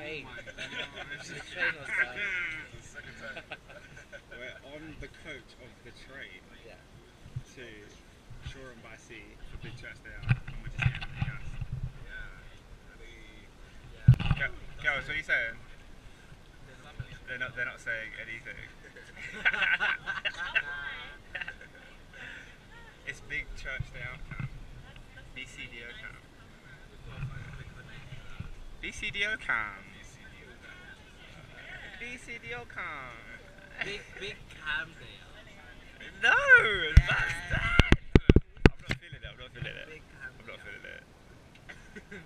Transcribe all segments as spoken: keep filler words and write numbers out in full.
train. The train was bad. We're on the coach of the train Yeah. to Shoreham by Sea for Big Church Day Out, and we're just getting the gas. Yeah. Girls, what are you saying? They're not. They're not saying anything. It's Big Church Day Out Cam. B C D O Cam. B C D O Cam. B C D O Cam. Big, big cam day. No, that's that. I'm not feeling it. I'm not feeling it. Big cam I'm not feeling it.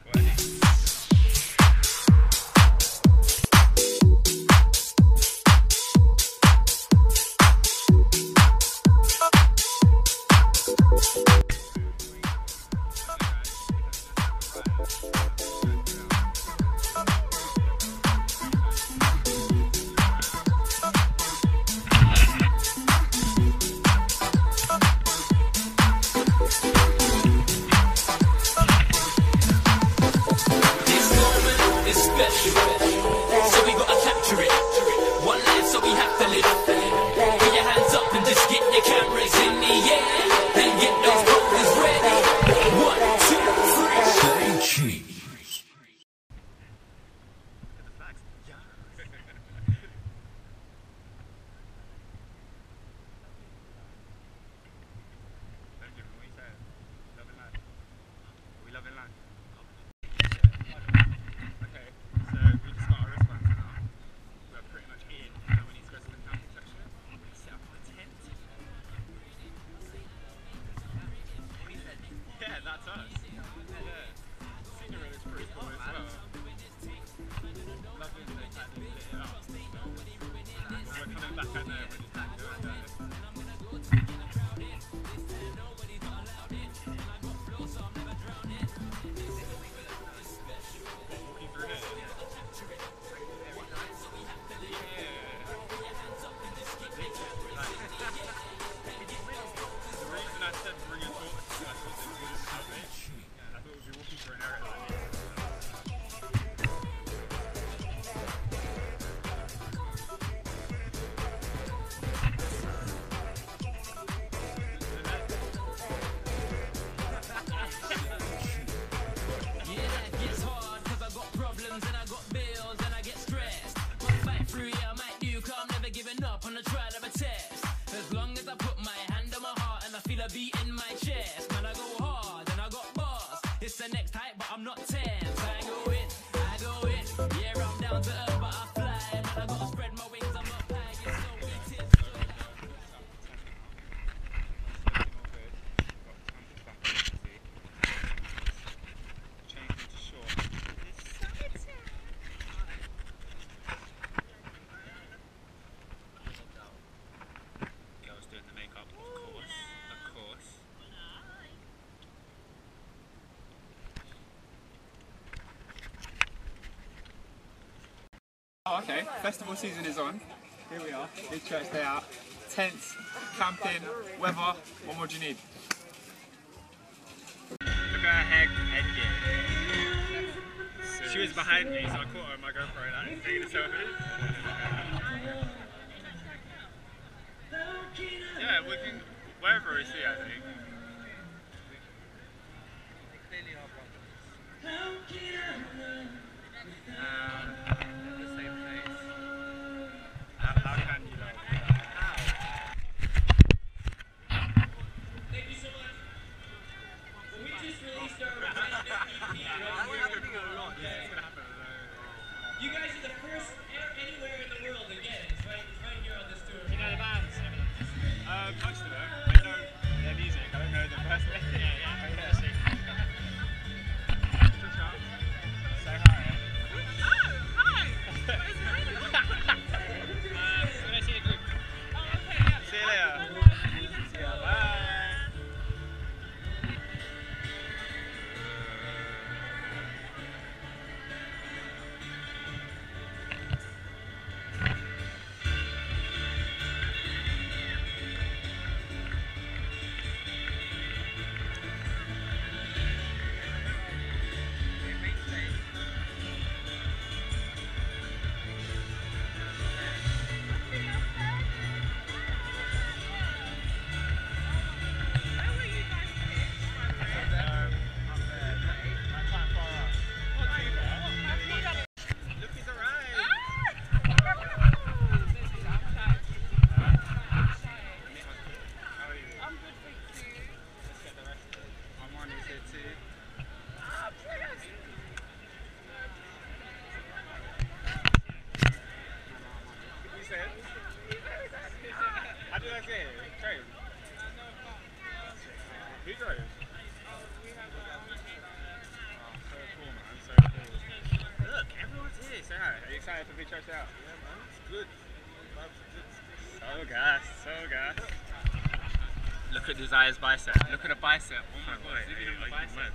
Oh, okay, festival season is on. Here we are, Big Church Day Out. Tents, camping, weather. What more do you need? Look at her head, head gear. She was behind me, so I caught her on my GoPro like, taking a selfie. Yeah, we can, wherever we see, I think. Clearly our brothers. Um, You guys are the first anywhere in the world again. It's right, it's right here on this tour. you know the bands? Um, most of them. I know their music. I don't know them personally. Yeah, yeah. yeah see. Say hi. Oh, hi! What is your name? uh, when I see the group. Oh, okay, yeah. See you later. See ya. Bye. excited for Big Church Day Out? Yeah, man. It's good. So gas, so gas. Look at Desir's bicep. Look at the bicep. Oh my god. Zoom in on the bicep.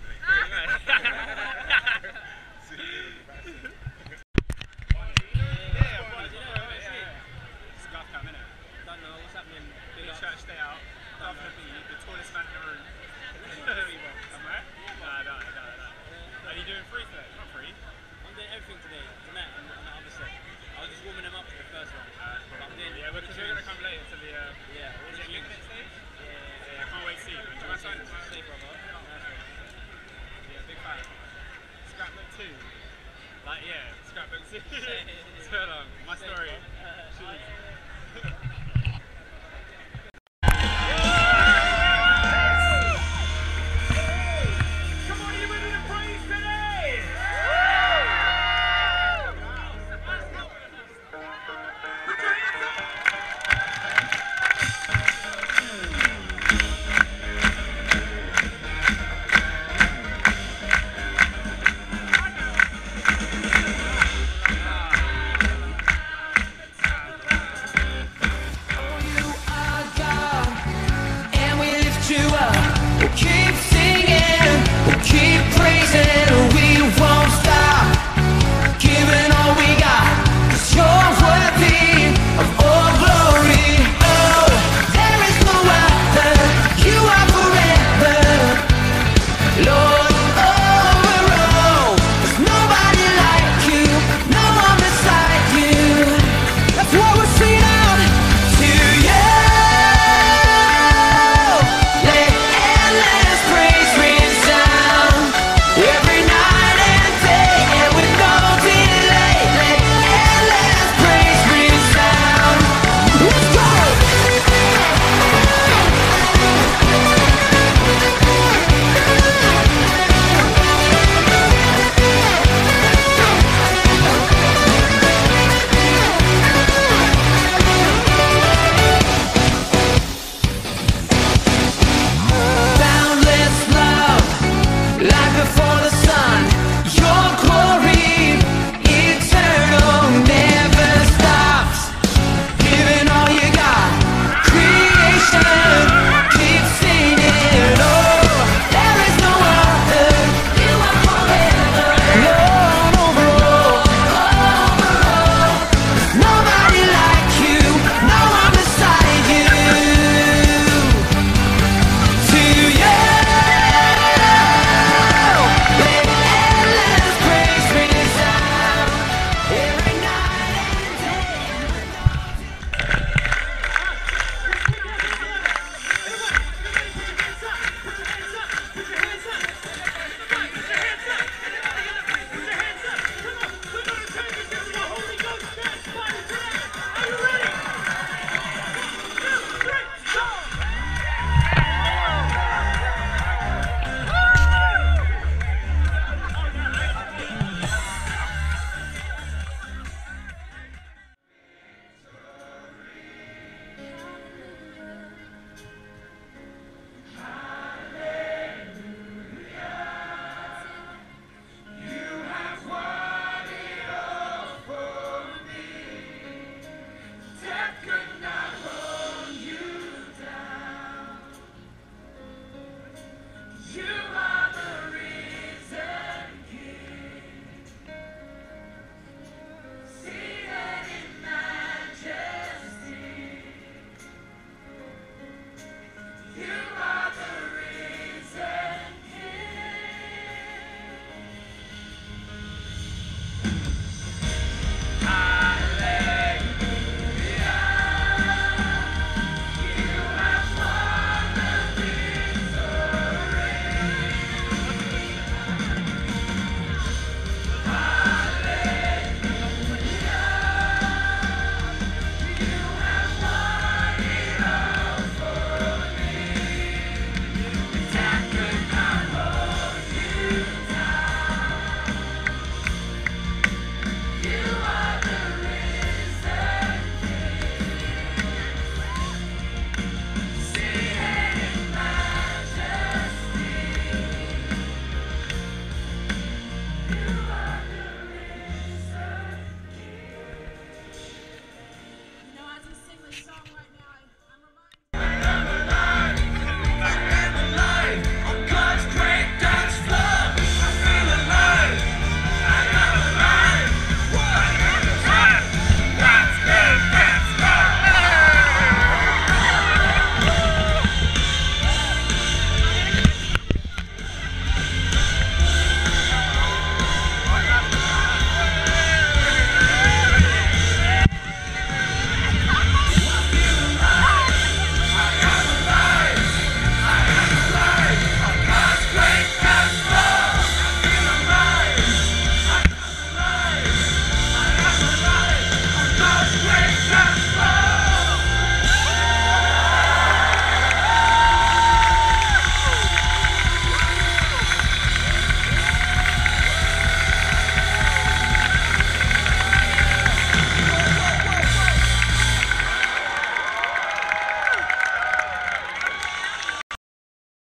Scuff cam, innit? Don't know what's happening. Big Church Day Out. Guvna B, the tallest man in the room. Am I? No, no, no, no. Are you doing free today? Not free. I'm doing everything today. Tonight, on the other set. I was just warming them up for the first one. Uh, But I'm doing yeah, because we're going to come later to the. Uh, Yeah, is it Linknet stage? Yeah, Yeah, I can't wait to see you. Do you want to sign it? Say, brother. Nice one. Yeah, big fan. Scrapbook two. Like, yeah, scrapbook two. So long. My story. Should